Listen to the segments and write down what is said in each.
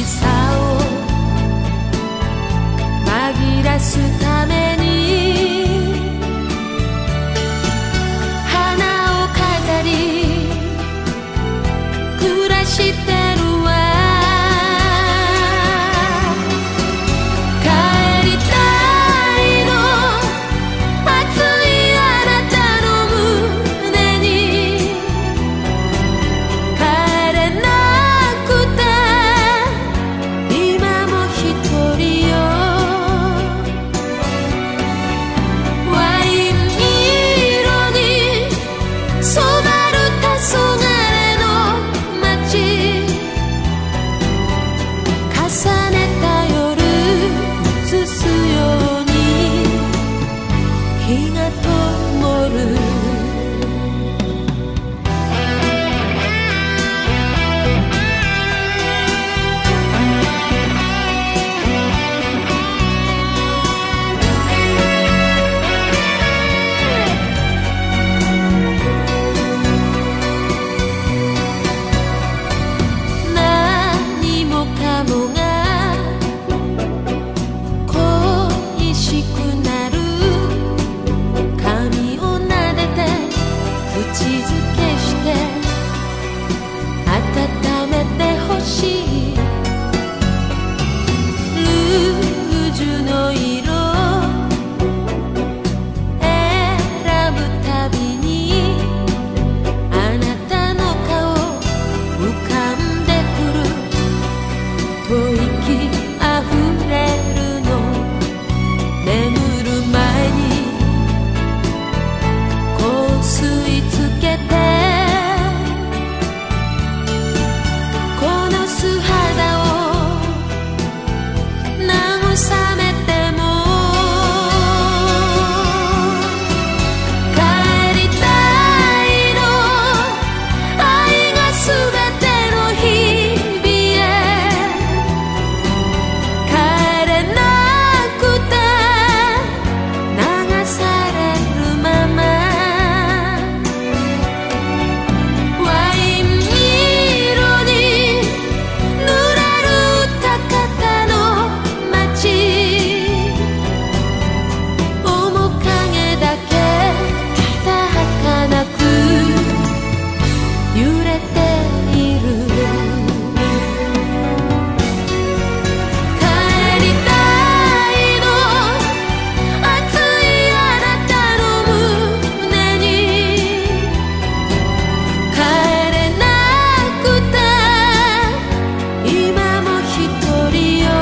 さを紛らすために花を飾り暮らしてるわ。帰りたいの熱いあなたの胸に帰れなくて今も一人よ。ワイン色に染まる黄昏の街、重ねた夜映すように日が灯る。何もかもが恋しくなる。髪を撫でて口づけして温めてほしい。ルージュの色選ぶたびにあなたの顔浮かんでくる。吐息あふれるの眠る前に香水つけてこの素肌を慰めても帰りたいの愛がすべての日々へ帰れなくて流されるままワイン色に濡れる高田の街、面影だけただ儚く揺れている。帰りたいの熱いあなたの胸に帰れなくて今も一人よ。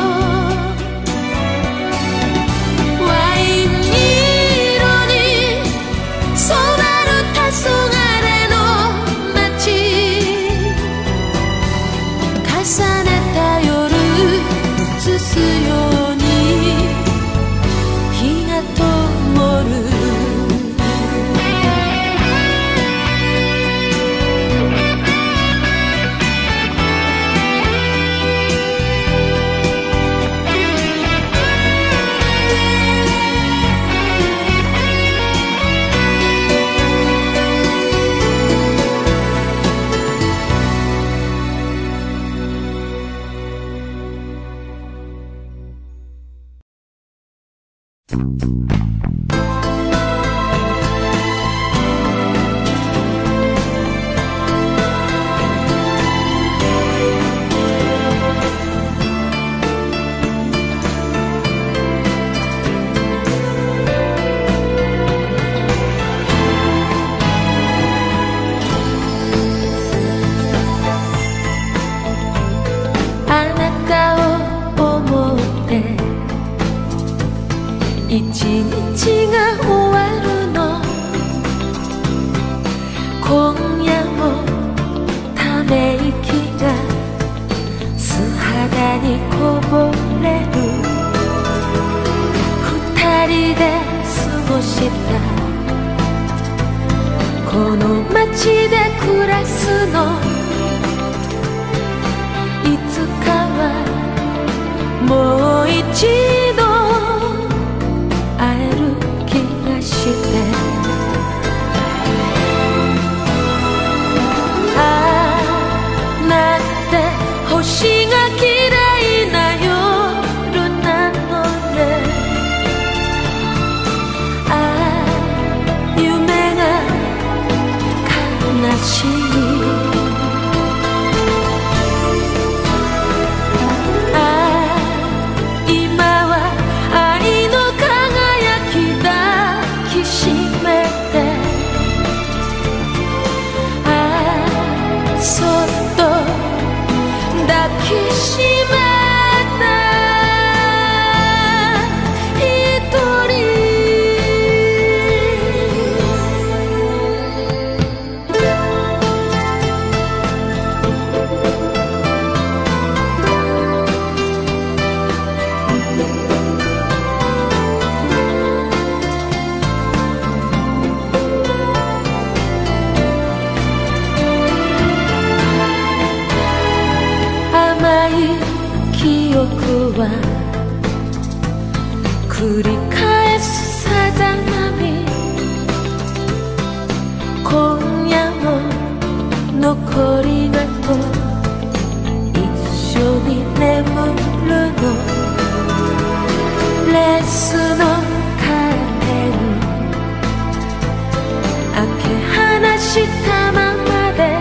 ワイン色に染まる黄昏の街、重ねた夜映すように日が灯る。あなたを思って一日が終わるの。今夜もため息が素肌にこぼれる。二人で過ごしたこの街で暮らすの。いつかはもう一度会える気がして。ああなって星が消えきしめた一人甘い記憶は繰り返すさざ波今夜も残りがと一緒に眠るのレースのカーテン開け放したままで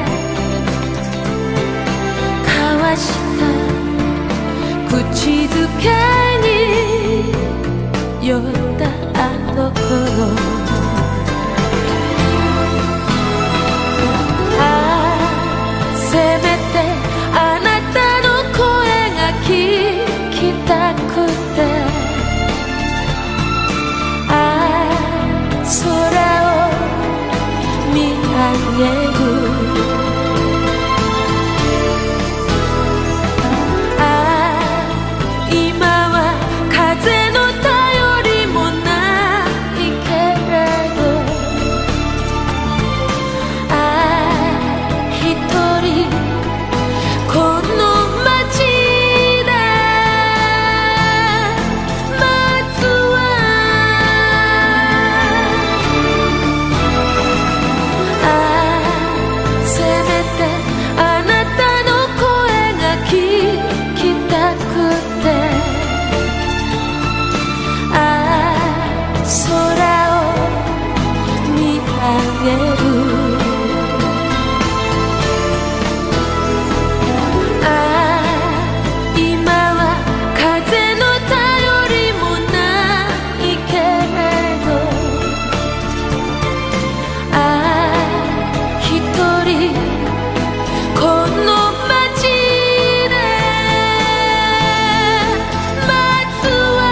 交わした口づけに酔ったあの頃せめてあなたの声が聞きたくて空を見上げる今は風の頼りもないけれど一人この街で待つわせめてあなたの声が聞きたくて空を見上げる今は風の頼りもないけれど一人この街で待つわ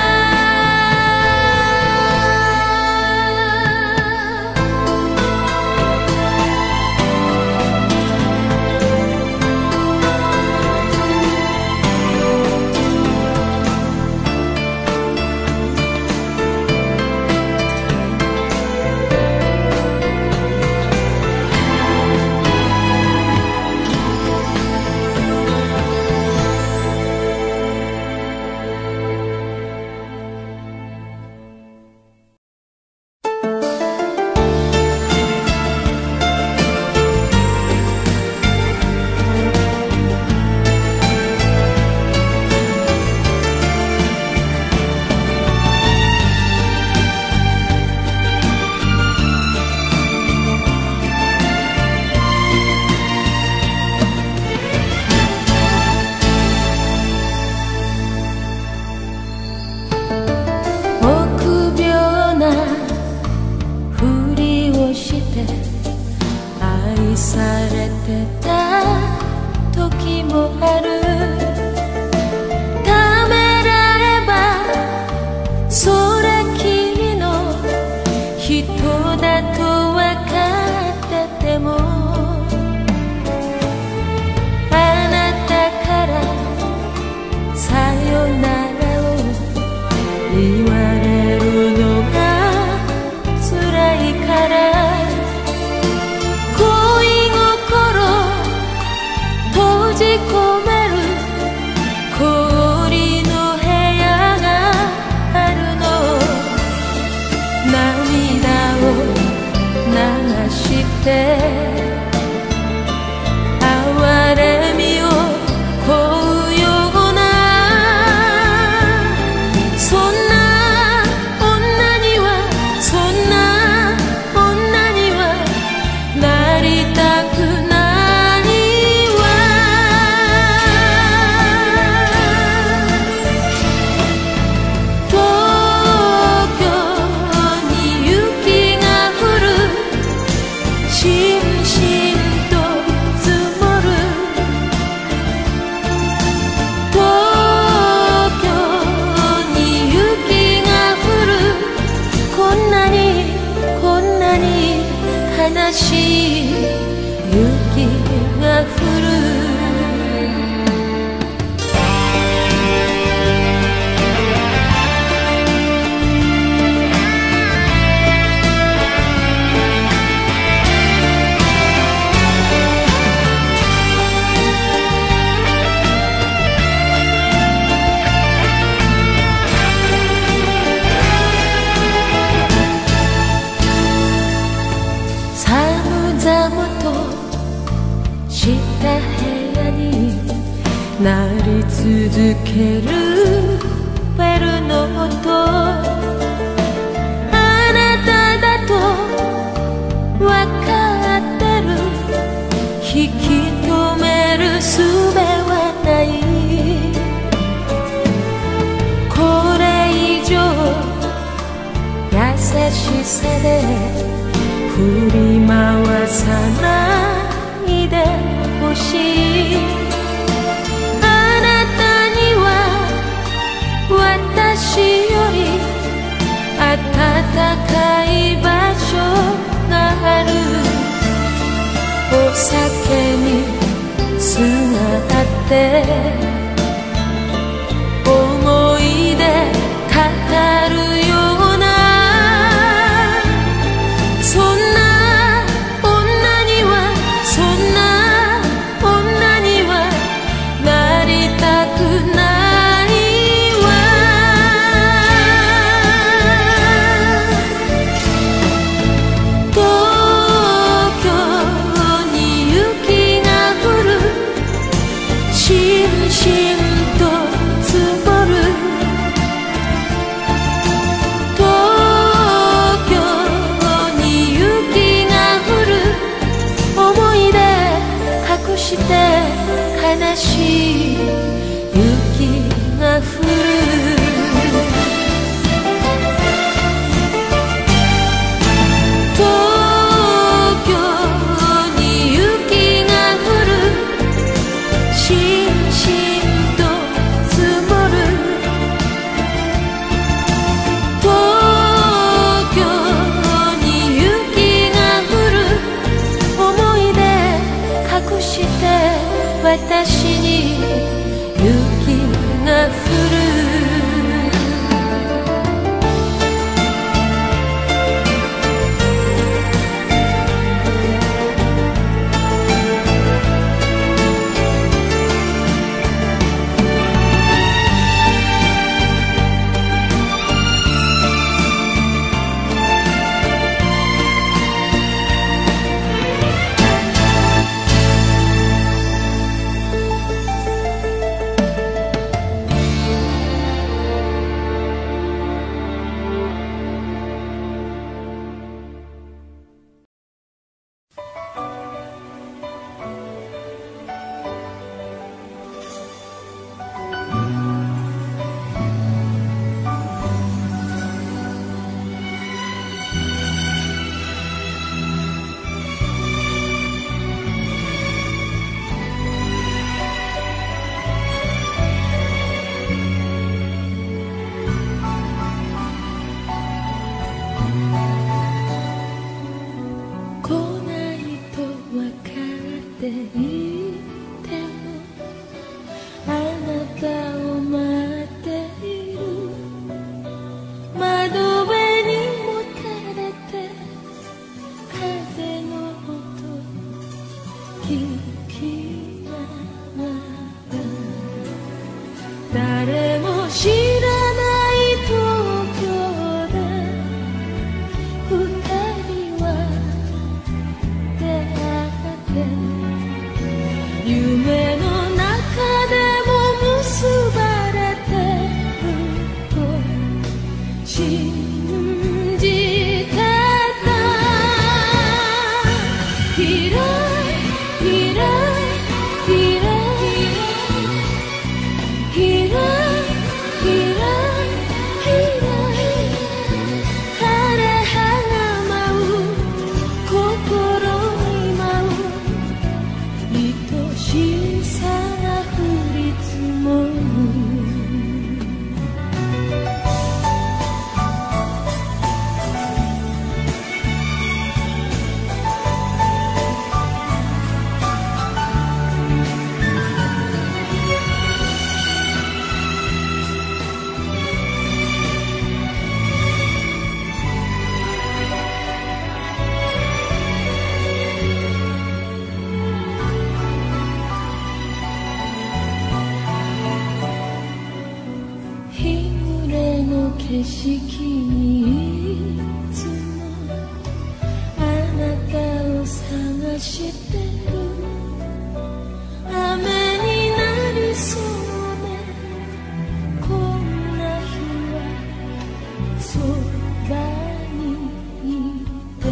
臆病なふりをして愛されてた時もあるためらえばそれきりの人だとわかっててもあなたからさよならを言われるのが辛いから恋心閉じ込め悲しい雪が降るした部屋に鳴り続けるベルの音、あなただとわかってる、引き止める術はない、これ以上優しさで振り回さないでほしい、あなたには私より暖かい場所がある、お酒にすがって思い出語るような、そんな女にはそんな悲しい雪が降る、東京に雪が降る、しんしんと積もる、東京に雪が降る、思い出隠して私に雪が降る、誰も知らない東京で二人は出会って夢の中でも結ばれてると信じてた、広い広い広い広い景色にいつもあなたを探してる。雨になりそうね、こんな日はそばにいて。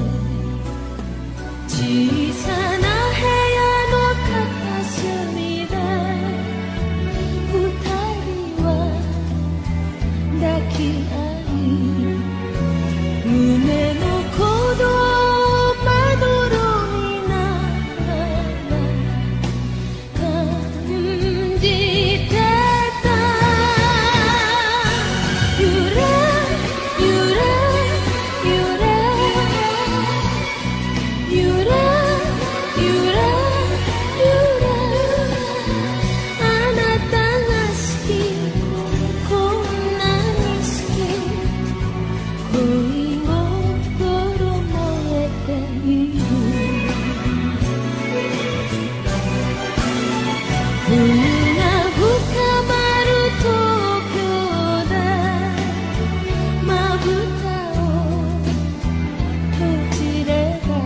小さな部屋の片隅で二人は抱き合い、胸の鼓動をまどろみながら感じてた。揺れ揺れ揺れ揺れ揺れ揺れ、あなたが好き、こんなに好き、恋心燃えている。冬が深まる東京でまぶたを閉じれば、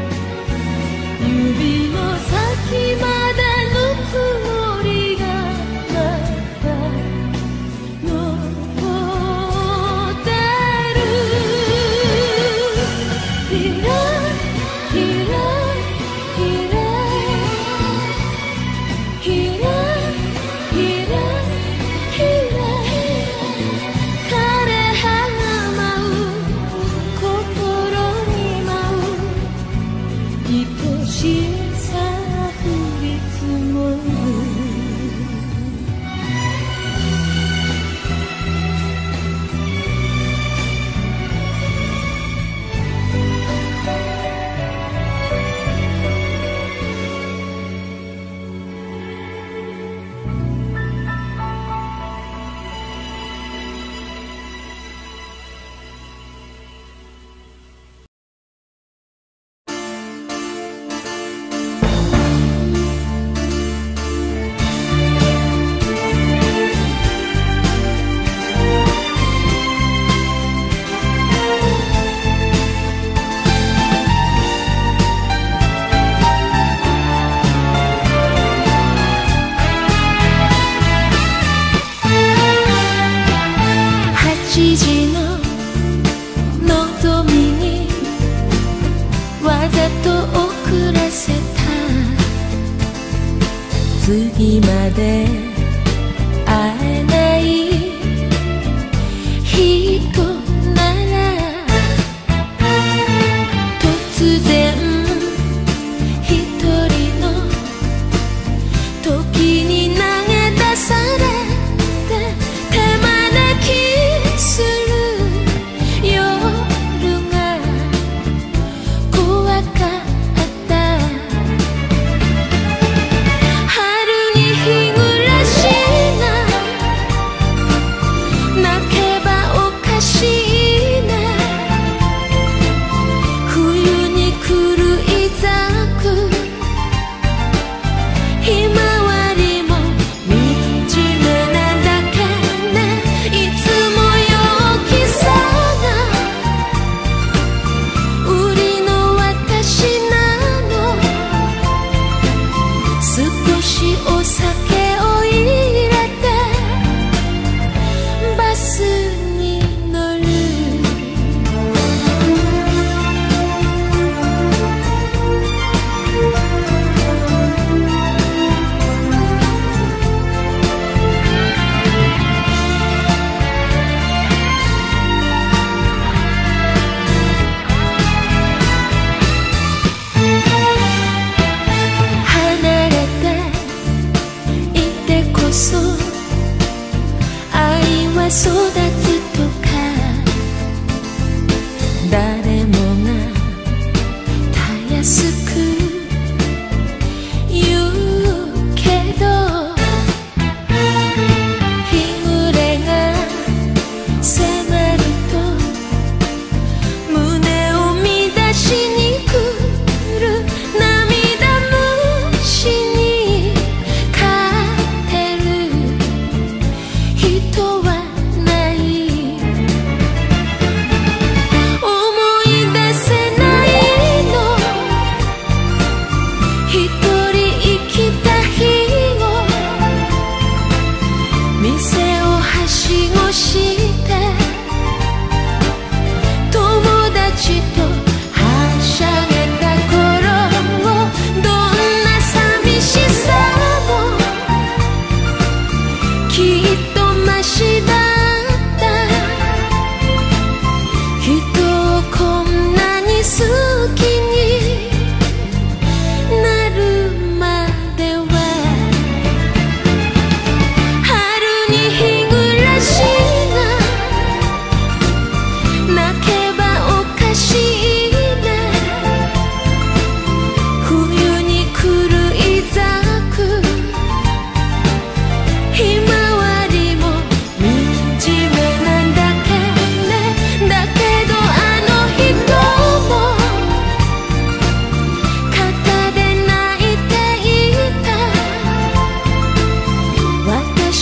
指の先までぬくもりがまだ残ってる。ひらひらひらひらひらひら、枯れ葉が舞う、心に舞う愛しさ降り積もる。8時の望みにわざと遅らせた。次まで会えない人なら、突然一人の時に投げ出されて、手招きする夜が怖かった。春に日暮らしが泣けばおかしいね。冬に来るいざく、ひまわりも惨めなだけね。いつも陽気さが売りの私なの。少しお酒を入れてバスに乗る。離れていてこそ愛は育つとか、誰もがたやすく言うけど、日暮れが迫ると胸を乱しに来る。涙虫に勝てる人はない。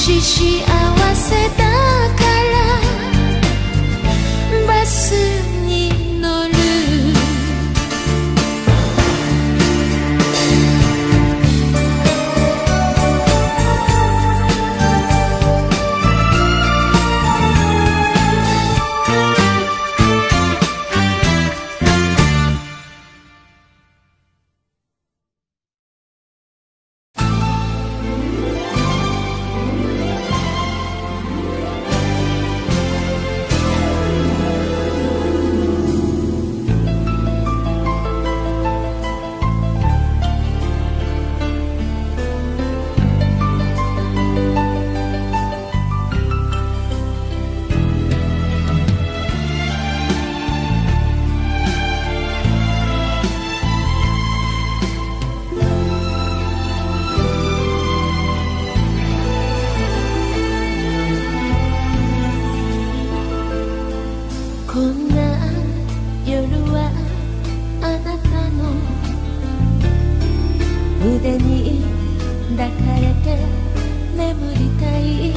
し幸せだからバスに乗るこんな夜はあなたの腕に抱かれて眠りたい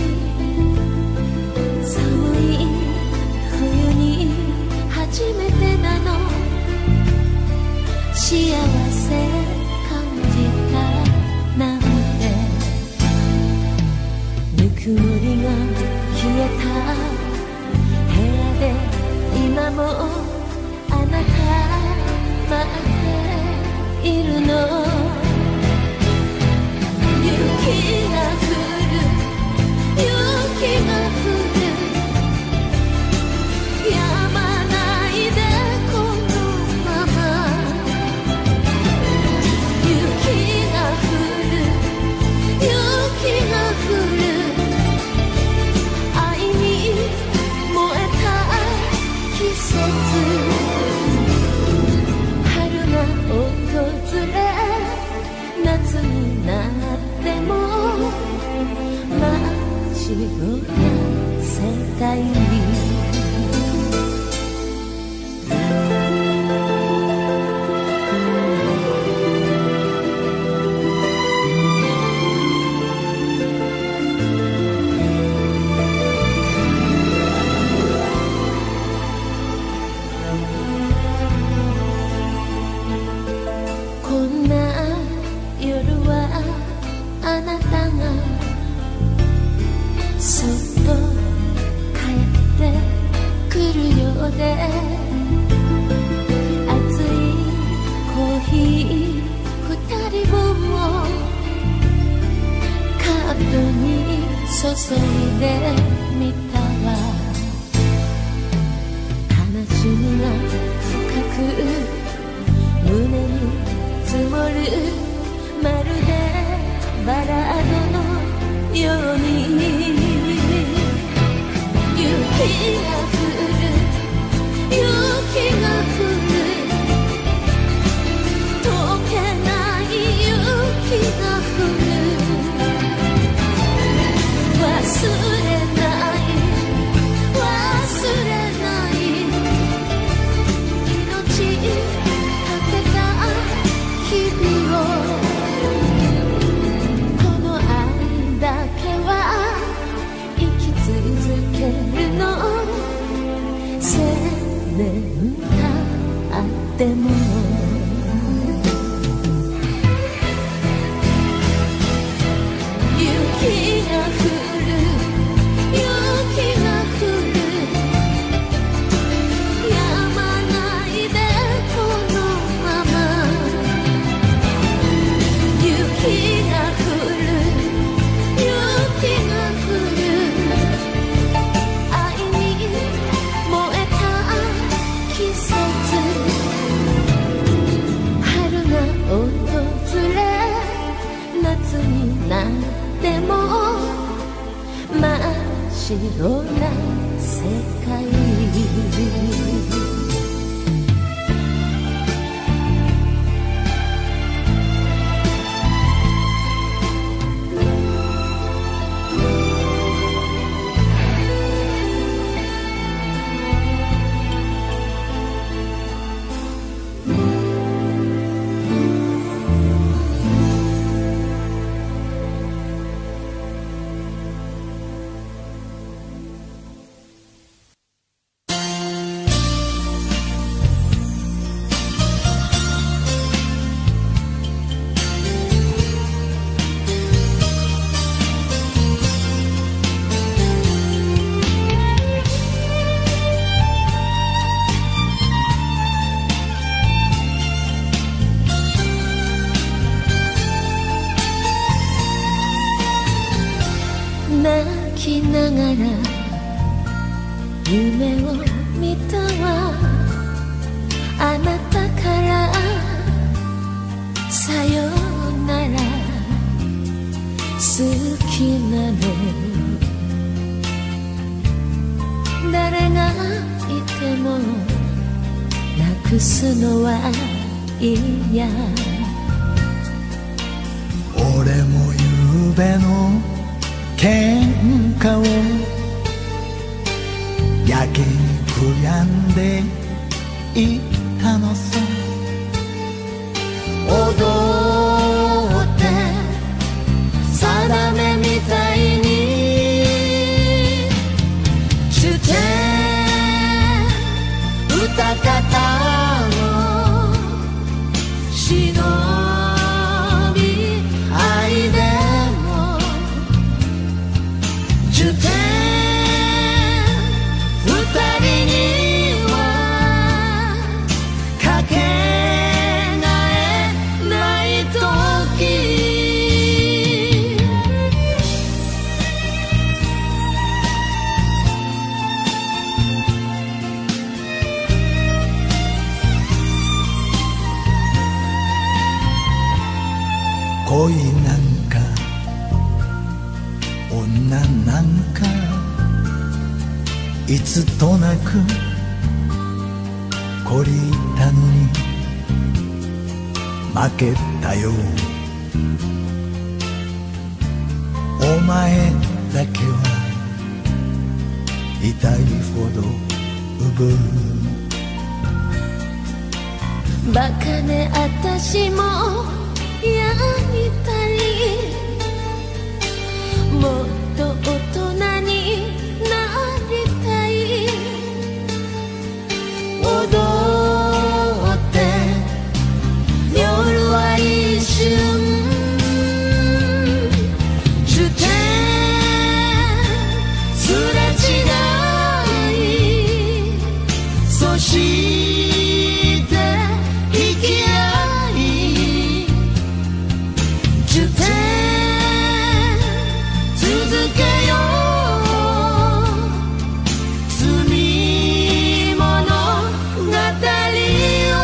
寒い冬に初めてなの幸せ感じたなんてぬくもりが消えた部屋で今もあなた待っているの雪が降る雪が降る止まないでこのまま雪が降る雪が降る愛に燃えた季節春が訪れ夏になっても真っ白な世界こんな夜はあなたがそっと帰ってくるようで熱いコーヒー2人分をカップに注いでみたわ悲しみが深く胸に積もるまるでバラードのように雪が降る雪が降る溶けない雪が降る忘れない忘れない命かけた日々をこの愛だけは生き続けるの千年経っても雪が降る雪が降る止まないでこのまま雪が降る雪が降る愛に燃えた季節春が訪れ夏になっても真っ白な世界きながら夢を見たわ。あなたからさよなら好きなの。誰がいてもなくすのは嫌。 俺もゆうべの喧嘩をやけに悔やんでいたのさ。踊って定めみたいにして歌方の忍び愛でも10点二人にはかけがえない時。恋なんか女なんかいつとなく懲りたのに負けたよ。お前だけは痛いほど奪う。 バカね私もやりたい。もっと大人になりたい。踊って夜は一瞬10点すれ違い。そして引き合い10点続けよう罪物語を。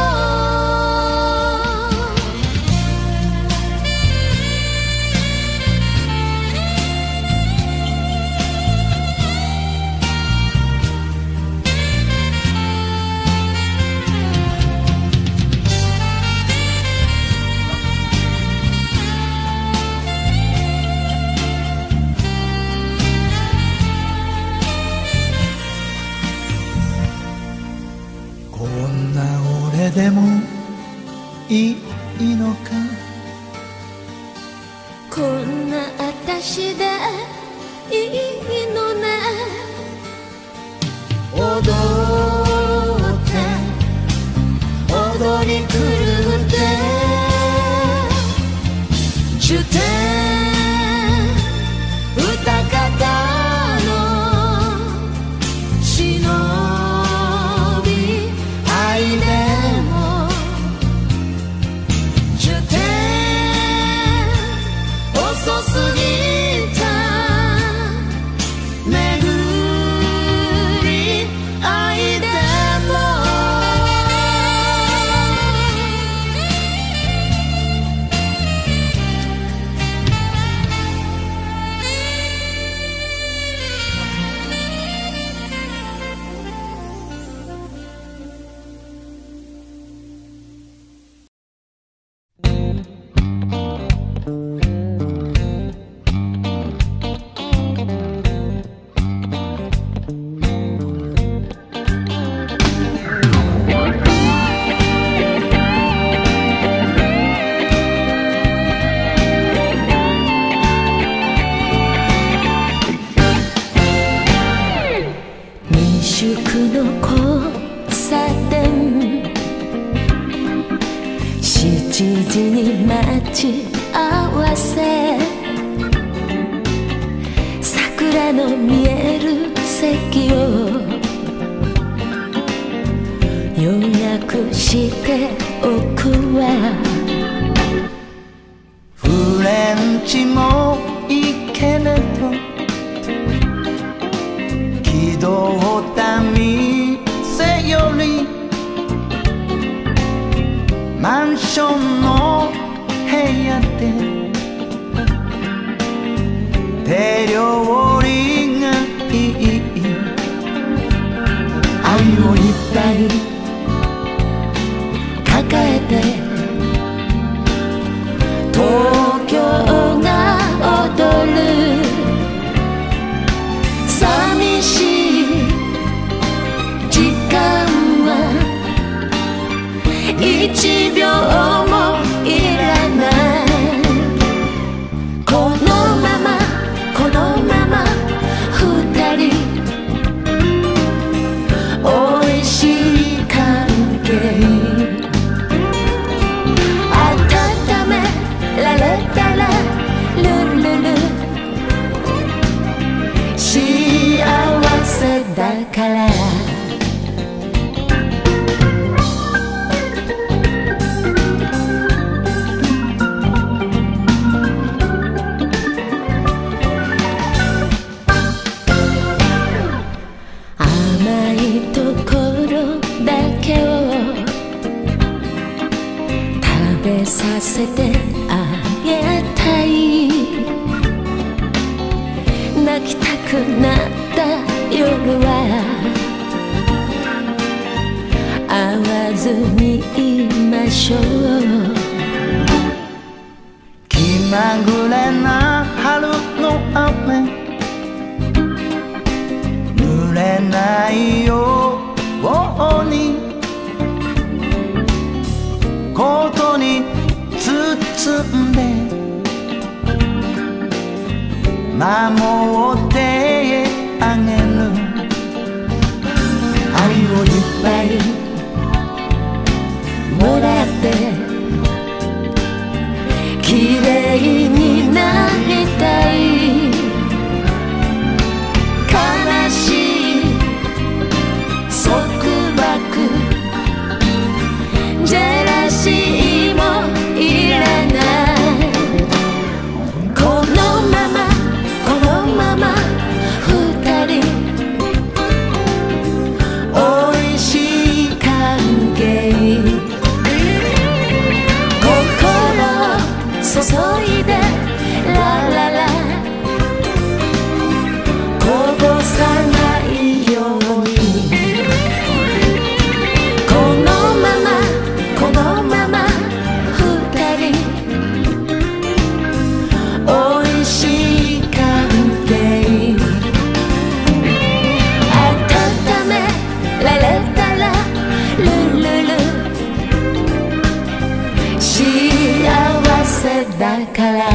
こんな俺でもいいのか。 こんな私でいいのね。 踊って踊り狂って10点歌方の忍び愛でも10点遅すぎた巡り愛でも。 宿の交差点7時に待ち合わせ桜の見える席を予約しておくわ。 フレンチもいいけれどションの部屋で手料理がいい愛をいっぱい抱えて東京が踊る寂しい時間は1秒もいらないこのまま2人おいしい関係温められたらルルル幸せだからさせてあげたい泣きたくなった夜は会わずにいましょう気まぐれな春の雨濡れないようにコートに包んで守ってあげる愛をいっぱいもらって綺麗になりたい悲しい束縛ジェラシーもいらないこのまま2人おいしい関係心を注いでラララこぼさないようにだから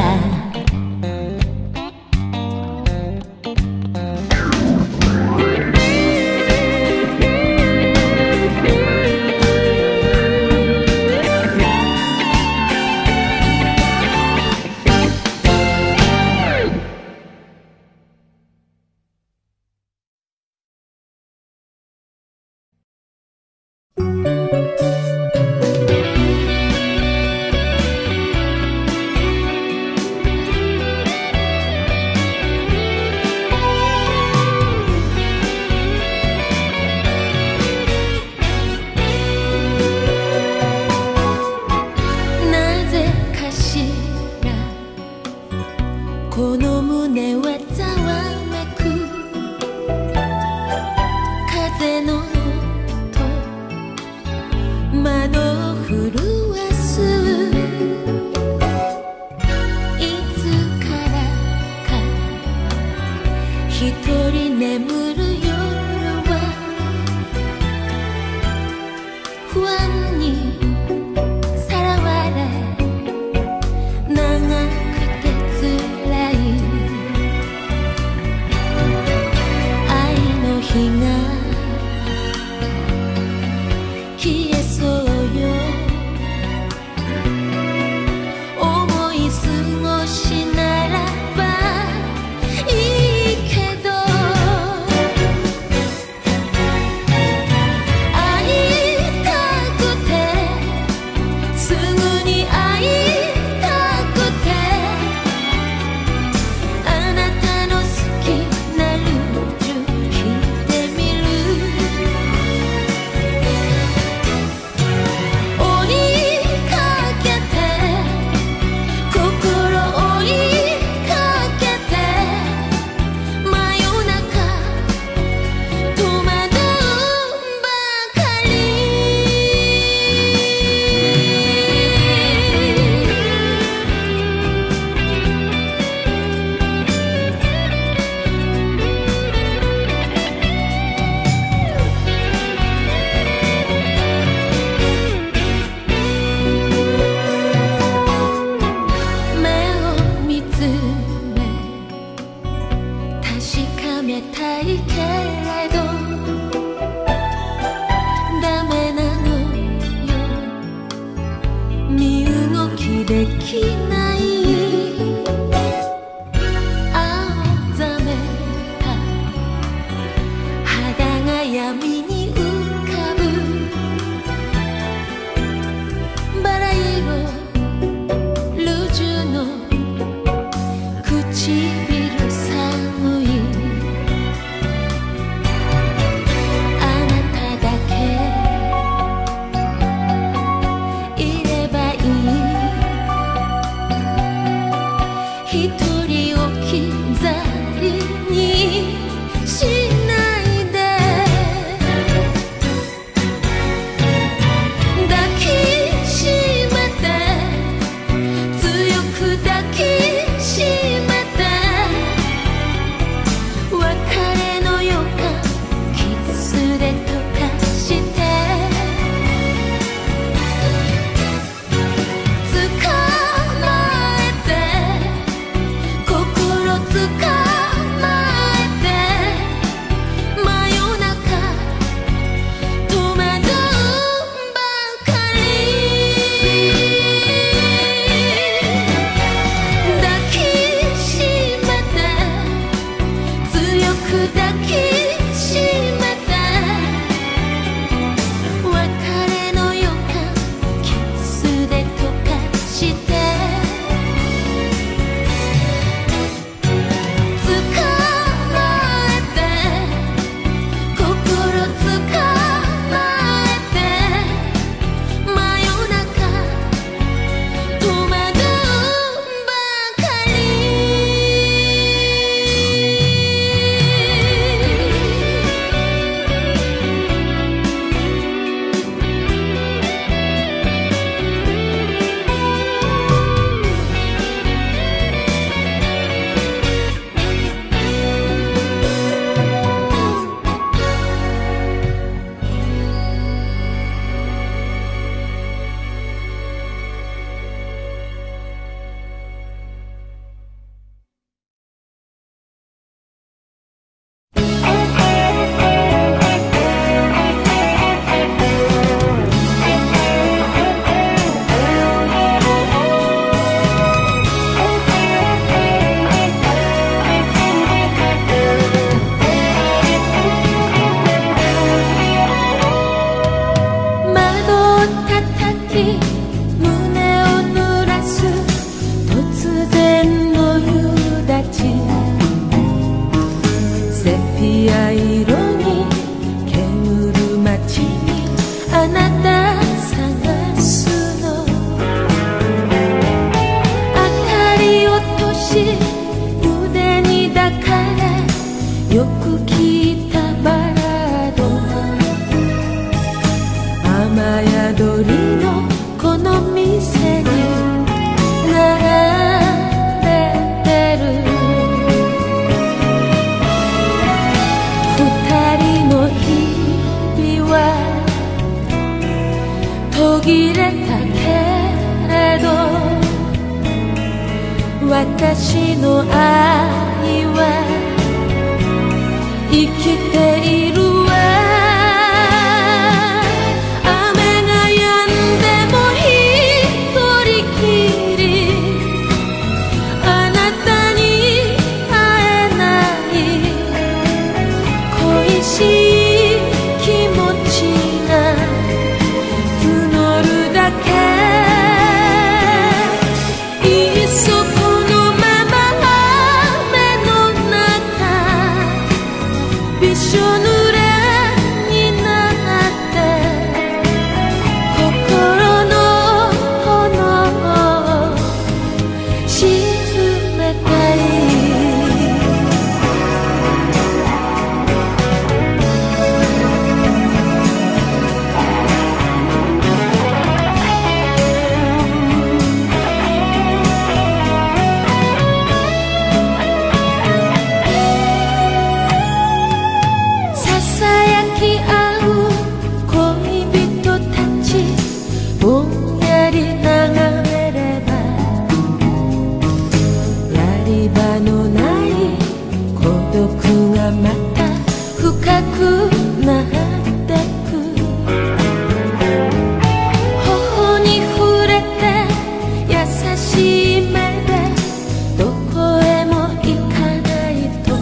めたいけれどダメなのよ。身動きできない青ざめた肌が闇に浮かぶバラ色ルージュの唇寒いあなただけいればいい一人置き去りにしないで抱きしめて強く抱きしめて別れの予感キスで溶かして捕まえて心捕まえて真夜中戸惑うばかり抱きしめて強く抱きしめて別れの予感キスで溶かして捕まえて心捕まえて真夜中戸惑うばかり窓を叩き胸を濡らす突然の夕立セピア色に煙る街にあなた探すの明かりをとし腕に抱かれよく聞いたバラード雨宿りのこの店に流れてる二人の日々は途切れたけれど私の愛は生きているわ雨が止んでも一人きりあなたに会えない恋しい気持ちが募るだけいっそこのまま雨の中びしょ濡れになって心の炎を沈めたいさはまた深くなってく。頬に触れて優しい目でどこへも行かないと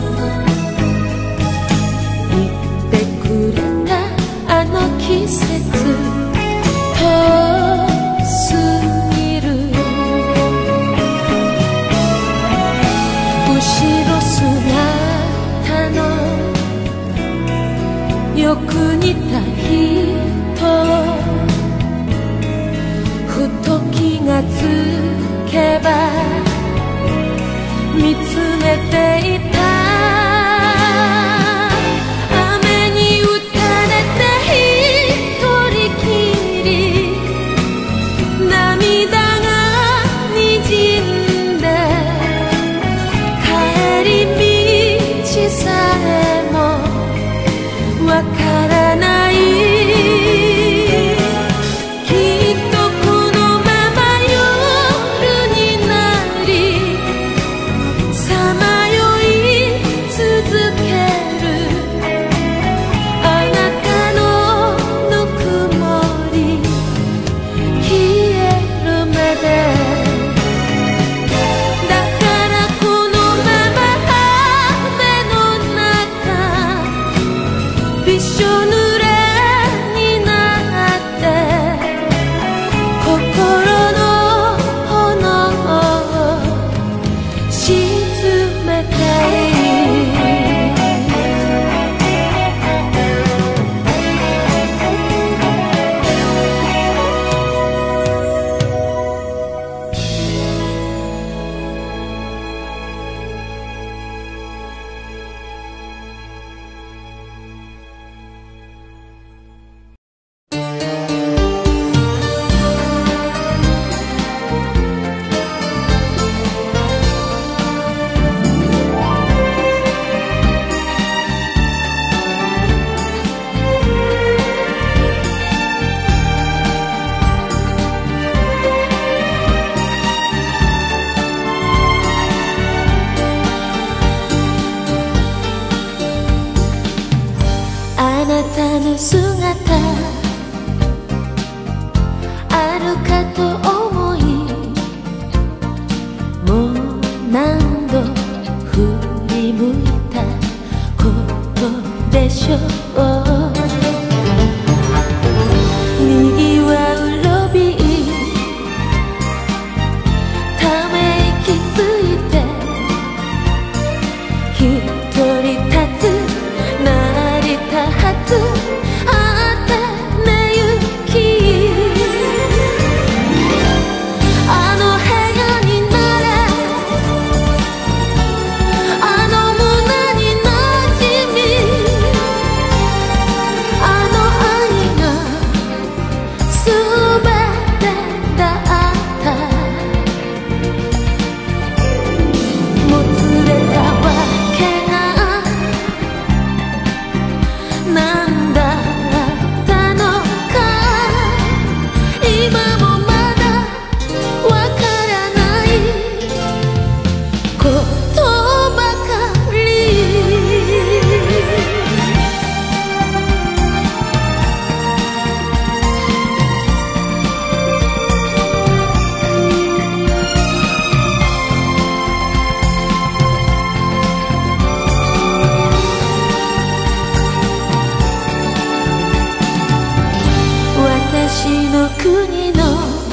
言ってくれたあの季節、遠すぎる。後ろ姿のよく似た人、ふと気がつけば見つめていた。雨に打たれて一人きり、涙がにじんで帰り道さえもわからない。きっとこのまま夜になりさまよい続ける。あなたのぬくもり消えるまで。だからこのまま雨の中びしょ濡れになって心の炎を沈めたい。あなたの姿あるかと思い、もう何度振り向いたことでしょう。にぎわうロビー、ため息ついて一人立つ成り立つあったね雪。あの部屋になれ、あの胸になじみ、あの愛がすべてだった。もつれたわけがなんだったのか、今もまだわからないことばかり。私の国の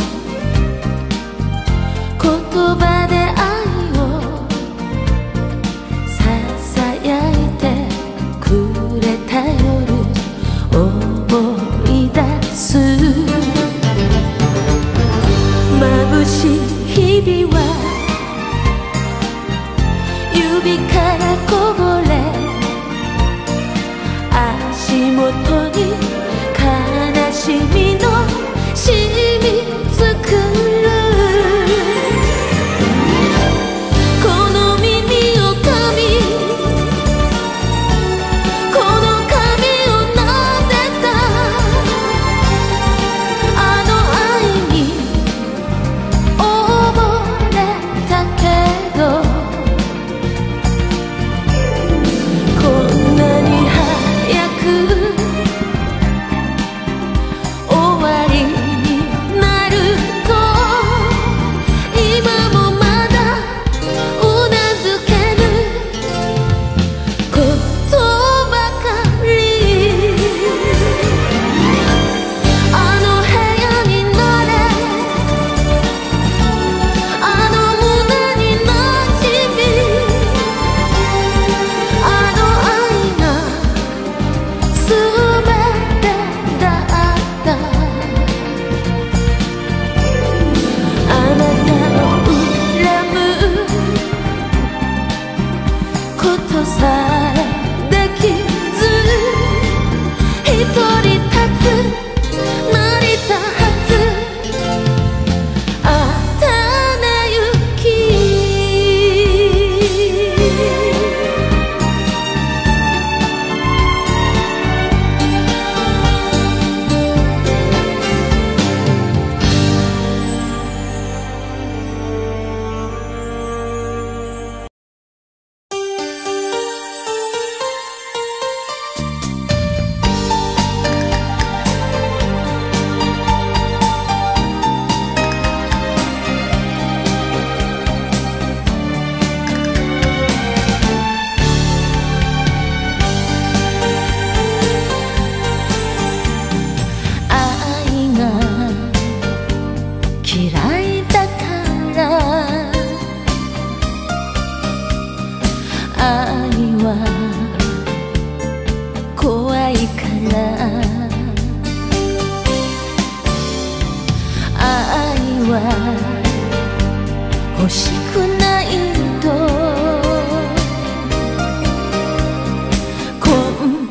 言葉で愛をささやいてくれた夜思い出す。眩しい日々は指からこぼれ、足元に悲しみの染みつくる。この耳を噛み、この髪を撫でたあの愛に覚え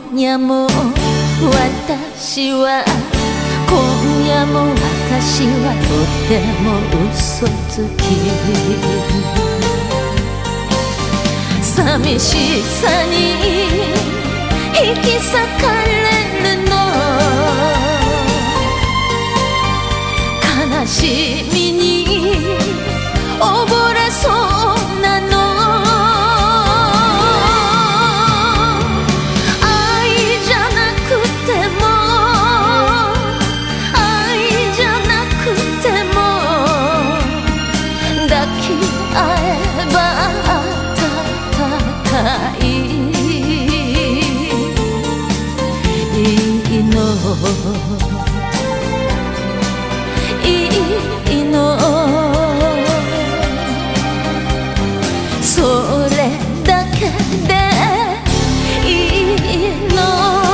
夜も私は今夜も私はとても嘘つき寂しさに引き裂かれるの悲しみに溺れそうなのいいのそれだけでいいの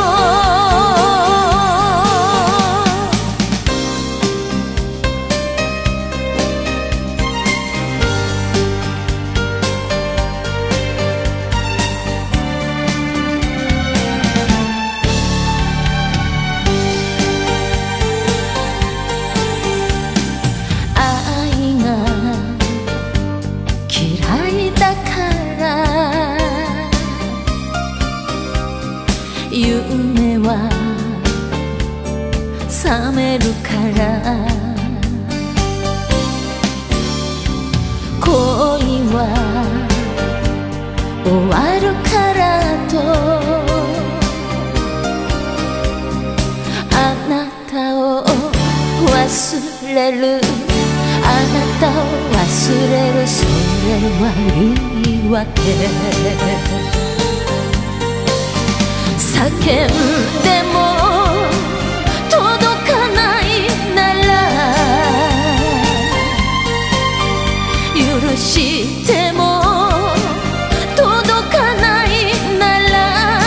夢は覚めるから恋は終わるからとあなたを忘れるあなたを忘れるそれは言い訳叫んでも届かないなら許しても届かないなら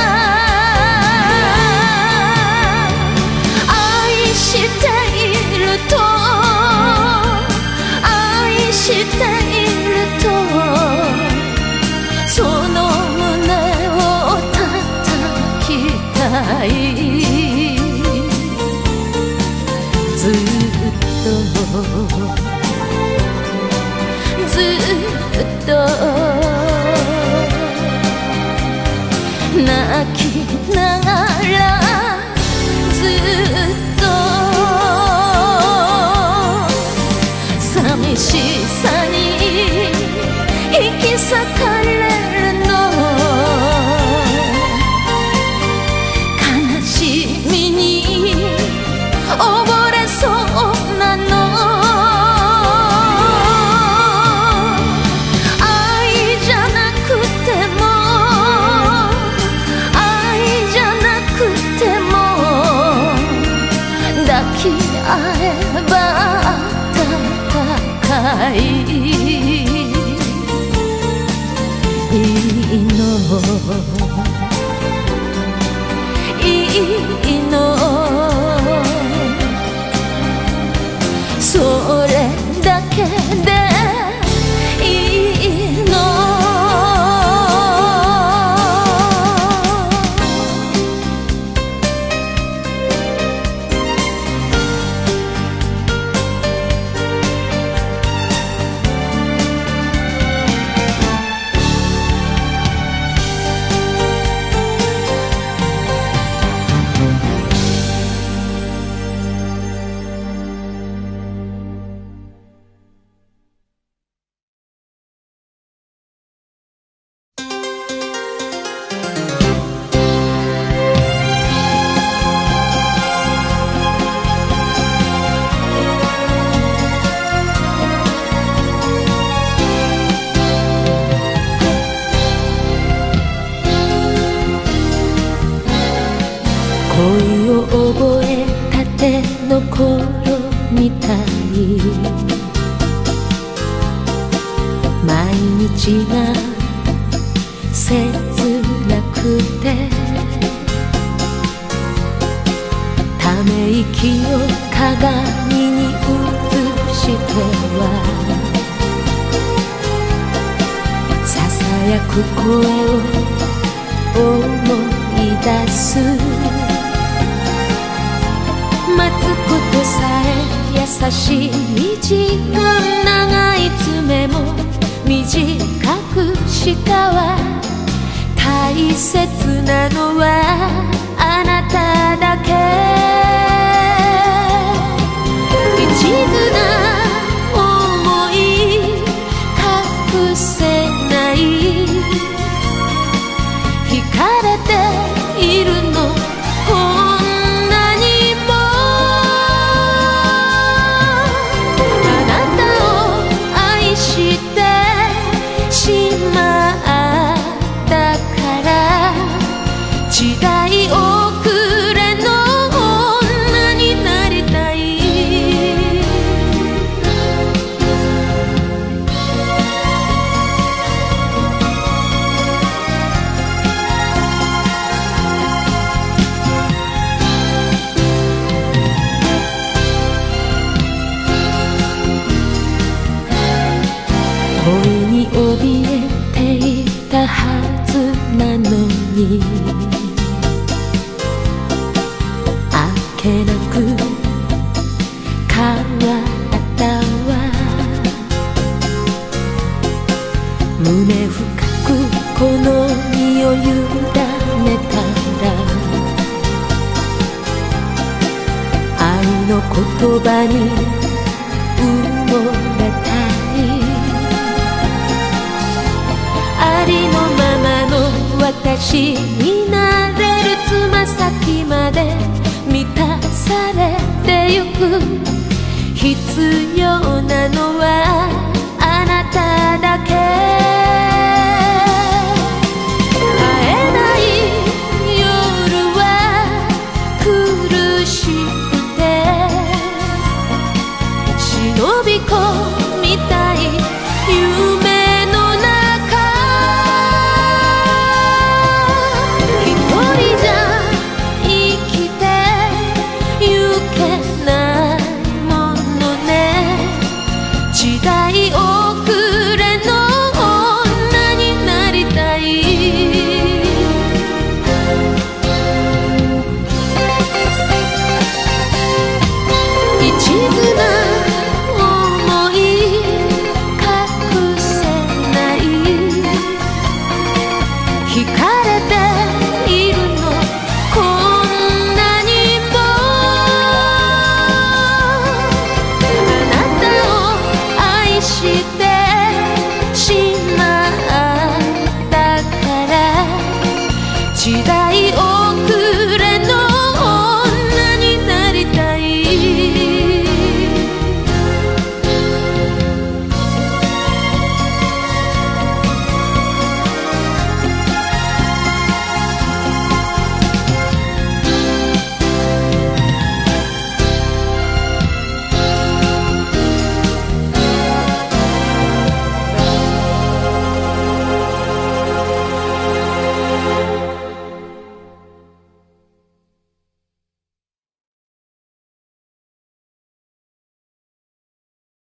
愛していると愛しているとその胸をずっと泣きながらずっと寂しさに引き裂かれるの溺れそうなの愛じゃなくても愛じゃなくても抱き合えば暖かいいいのいいのそれだけでいいの恋を覚えたての頃みたい毎日が切なくてため息を鏡に映してはささやく声を思い出す待つことさえ優しい時間長い爪も短くしたわ大切なのはあなただけ一途な想い隠せない惹かれているのこんなにもあなたを愛してしまったから時代遅れの女になりたい恋に怯えていたはずなのにあっけなく変わったわ胸深くこの身を委ねたら愛の言葉に埋もれたいありのままの私になれるつま先まで満たされてゆく必要なのはあなただけ会えない夜は苦しくて忍び込みたい夢の中時代遅れの女になりたい一途な想い隠せない惹かれているのこんなにもしてしまったから時代を